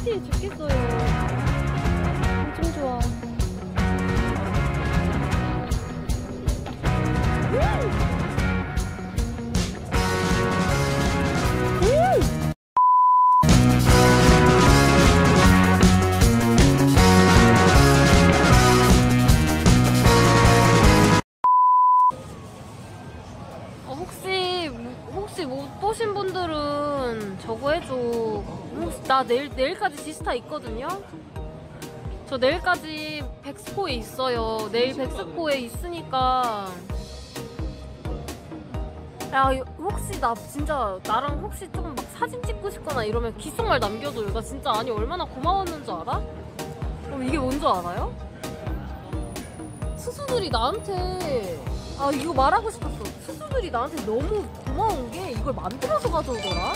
푸시해 죽겠어요. 엄청 좋아. 혹시 못 보신 분들은 저거 해줘. 나 내일까지 지스타 있거든요? 저 내일까지 백스코에 있어요. 내일 백스코에 있으니까. 야, 혹시 나 진짜 나랑 혹시 좀 막 사진 찍고 싶거나 이러면 귓속말 남겨줘요. 나 진짜 아니 얼마나 고마웠는 줄 알아? 이게 뭔 줄 알아요? 수수들이 나한테 이거 말하고 싶었어. 수수들이 나한테 너무 고마운 게 이걸 만들어서 가져오더라?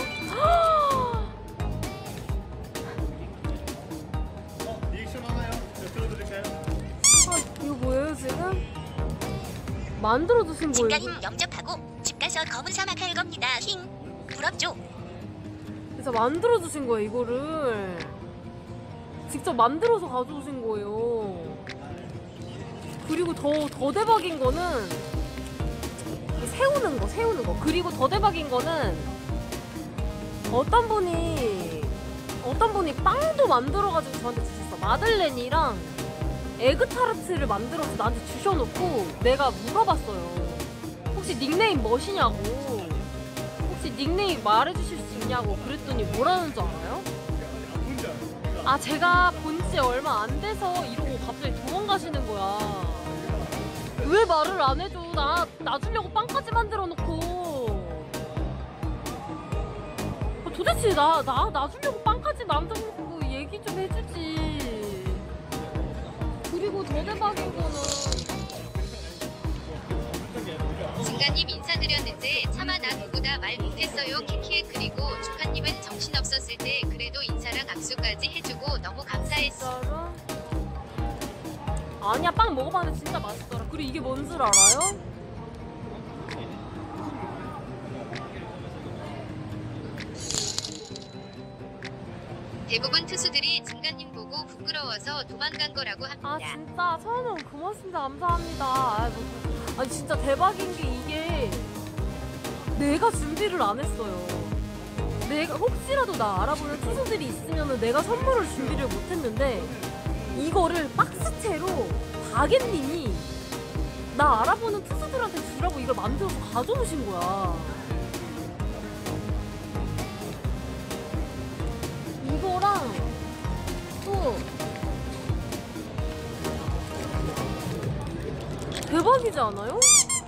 리액션 하나요? 들어드릴까요? 이거 뭐예요 지금? 만들어주신 거예요? 집가힘 영접하고 집 가서 검은 사막 할 겁니다. 힝 부럽죠? 진짜 만들어주신 거예요. 이거를 직접 만들어서 가져오신 거예요. 그리고 더 대박인 거는 세우는 거. 그리고 더 대박인 거는 어떤 분이 빵도 만들어가지고 저한테 주셨어. 마들렌이랑 에그타르트를 만들어서 나한테 주셔놓고 내가 물어봤어요. 혹시 닉네임 뭐시냐고. 혹시 닉네임 말해주실 수 있냐고. 그랬더니 뭐라는 줄 알아요? 제가 본지 얼마 안 돼서 이러고 갑자기 도망가시는 거야. 왜 말을 안 해줘? 나 주려고 빵까지 만들어 놓고. 도대체 나 주려고 빵까지 만들어 놓고 얘기 좀 해주지. 그리고 더 대박인 거는 진가님 인사드렸는데 차마 나 누구다 말 못했어요. 키키에. 그리고 주카님은 정신없었을 때 그래도 인사랑 악수까지 해주고 너무 감사했어. 진짜로? 아니야, 빵 먹어봤는데 진짜 맛있더라. 그리고 이게 뭔 줄 알아요? 대부분 투수들이 진가님 보고 부끄러워서 도망간 거라고 합니다. 진짜 처음에 고맙습니다. 감사합니다. 아니 진짜 대박인 게 이게 내가 준비를 안 했어요. 내가 혹시라도 나 알아보는 투수들이 있으면 내가 선물을 준비를 못 했는데 이거를 박스채로 가게님이 나 알아보는 투수들한테 주라고 이걸 만들어서 가져오신 거야. 이거랑 또 대박이지 않아요?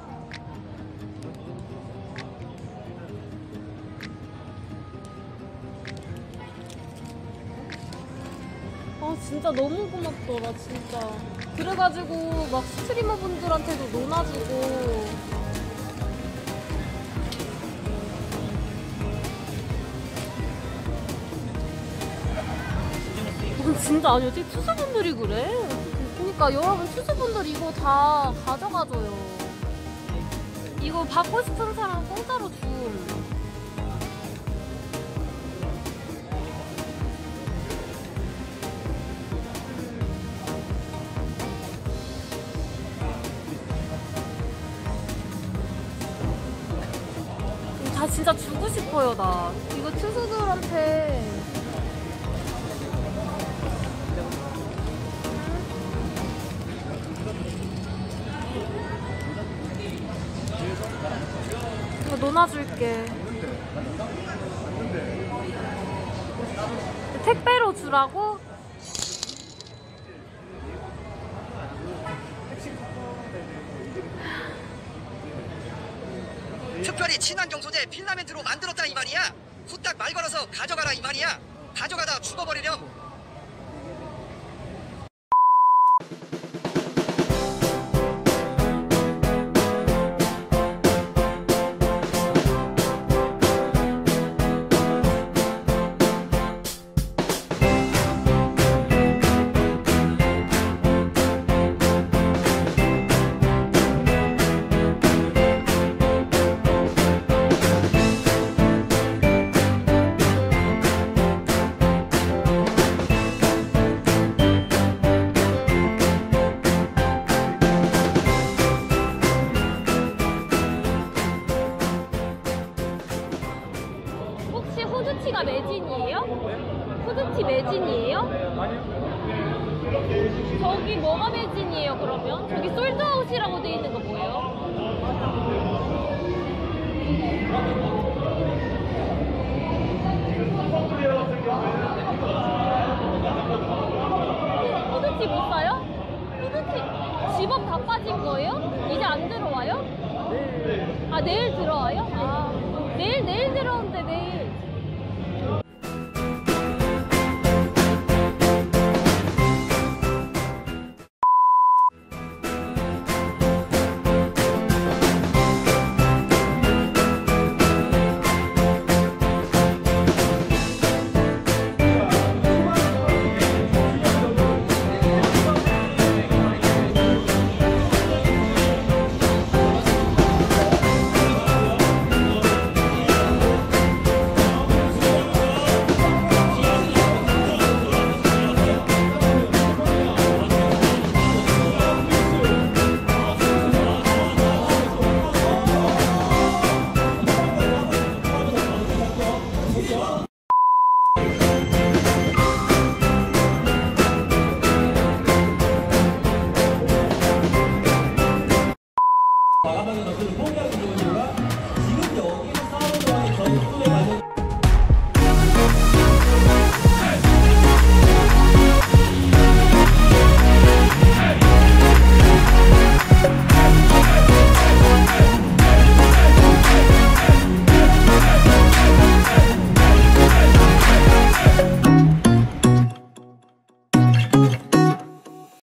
진짜 너무 고맙더라 진짜. 그래가지고 막 스트리머 분들한테도 논아주고. 진짜 아니 어떻게 투수분들이 그래? 그러니까 여러분 투수분들 이거 다 가져가줘요. 이거 받고 싶은 사람 공짜로 줌. 다 진짜 주고 싶어요. 나 이거 투수들한테. 이거 논아줄게. 택배로 주라고? 특별히 친환경 소재 필라멘트로 만들었다 이 말이야. 후딱 말 걸어서 가져가라 이 말이야. 가져가다 죽어버리렴. 푸드티가 매진이에요? 푸드티 매진이에요? 저기 뭐가 매진이에요 그러면? 저기 솔드아웃이라고 돼 있는 거 뭐예요? 푸드티 못 사요? 푸드티 집업 다 빠진 거예요? 이제 안 들어와요? 아 내일 들어와요? 아 내일 들어오는데